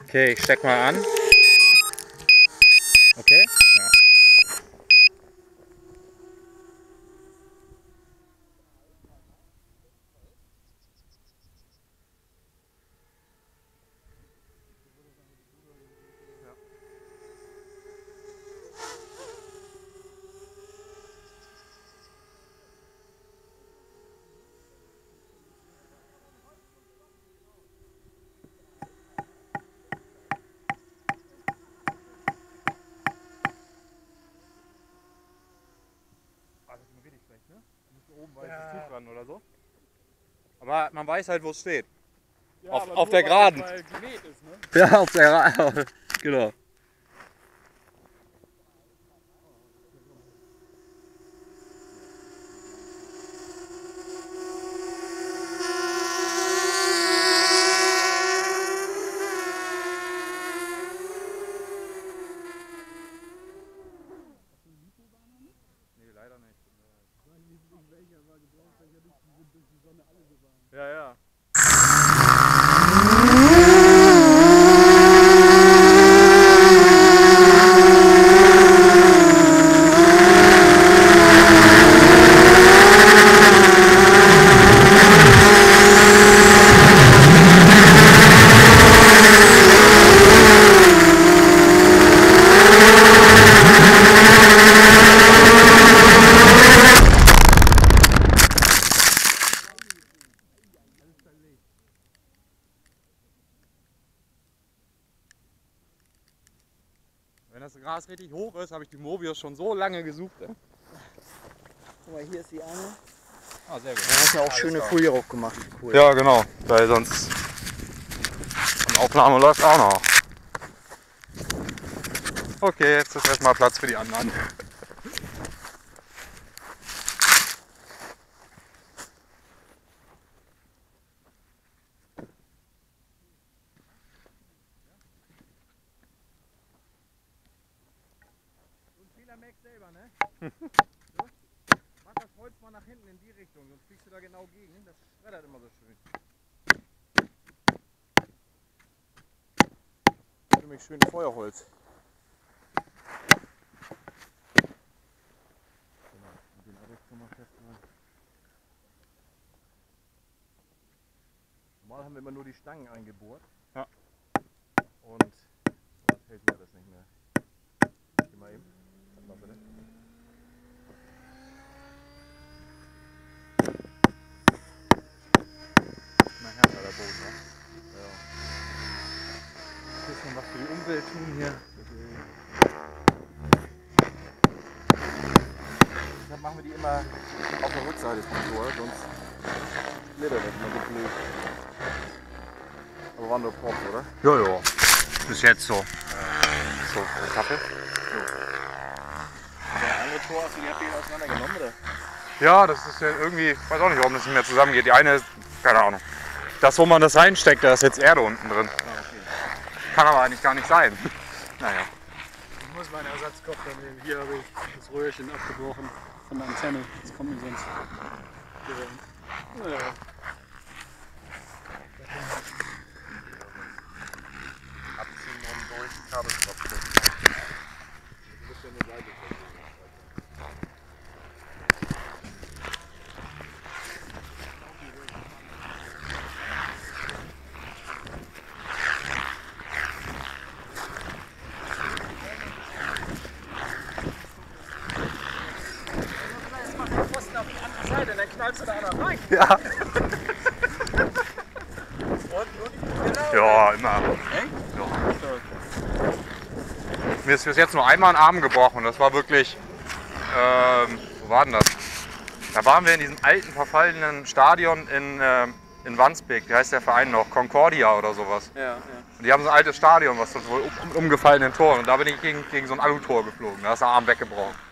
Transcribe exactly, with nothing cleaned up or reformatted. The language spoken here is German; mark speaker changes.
Speaker 1: Okay, ich steck mal an. Okay? Ja. Oben war jetzt Zug dran oder so. Aber man weiß halt, wo es steht. Ja, auf auf der Geraden. Weil gemäht ist, ne? Ja, auf der Geraden. Genau. Nee, leider nicht. Ja, ja. Wenn das Gras richtig hoch ist, habe ich die Mobius schon so lange gesucht. Ey.
Speaker 2: Guck mal, hier ist die eine.
Speaker 1: Ah, sehr gut.
Speaker 2: Da hast du ja auch
Speaker 1: Alles
Speaker 2: schöne
Speaker 1: klar.
Speaker 2: Folie drauf gemacht. Cool.
Speaker 1: Ja, genau, weil sonst die Aufnahme läuft auch noch. Okay, jetzt ist erstmal Platz für die anderen. Merkst selber, ne? So. Mach das Holz mal nach hinten in die Richtung, sonst fliegst du da genau gegen. Das schreddert immer so schön. Nämlich schön Feuerholz. Genau, und den Adapter mal festmachen. Normal haben wir immer nur die Stangen eingebohrt. Ja. Und sonst hält mir das nicht mehr. Geh mal eben. Mal bitte. Na härter der Boden, ne? Ja. Ein bisschen was für die Umwelt tun hier. Deshalb machen wir die immer auf der Rückseite des Motors, sonst splittert das immer so blöd. Aber waren nur Props, oder? Ja, ja. Bis jetzt so. So, eine Kappe.
Speaker 2: Tor, hast du die F P auseinandergenommen, oder?
Speaker 1: Ja, das ist ja irgendwie, ich weiß auch nicht, warum das nicht mehr zusammengeht. Die eine, keine Ahnung. Das, wo man das reinsteckt, da ist jetzt Erde unten drin.
Speaker 2: Ah, okay.
Speaker 1: Kann aber eigentlich gar nicht sein. Naja.
Speaker 3: Ich muss meinen Ersatzkopf dann nehmen. Hier habe ich das Röhrchen abgebrochen von der Antenne. Das kommt mir sonst hier rein. Naja.
Speaker 1: Abziehen und durch die Kabelkopf.
Speaker 2: Dann knallst du da einer rein.
Speaker 1: Ja.
Speaker 2: Und, und, genau.
Speaker 1: Ja, immer.
Speaker 2: Echt?
Speaker 1: Ja. Mir ist bis jetzt nur einmal ein Arm gebrochen. Das war wirklich. Ähm, wo war denn das? Da waren wir in diesem alten, verfallenen Stadion in, ähm, in Wandsbek. Wie heißt der Verein noch? Concordia oder sowas.
Speaker 2: Ja, ja.
Speaker 1: Und die haben so ein altes Stadion, was so um, umgefallenen Tor. Und da bin ich gegen, gegen so ein Alutor geflogen. Da ist der Arm weggebrochen.